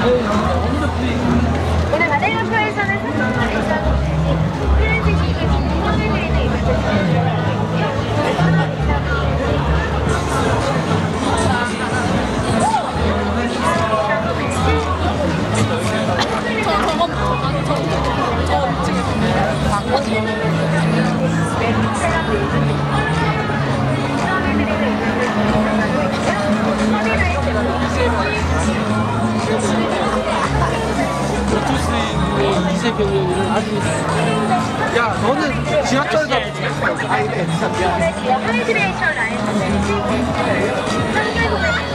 오늘 마델로프에서는 상품을 입장해주시니 클렌징 기기 선물드리는 이벤트 진행되고 이세 병력이는 아주 야 너는 지하철에다 아이패드 하이드레이션 라인 3개국에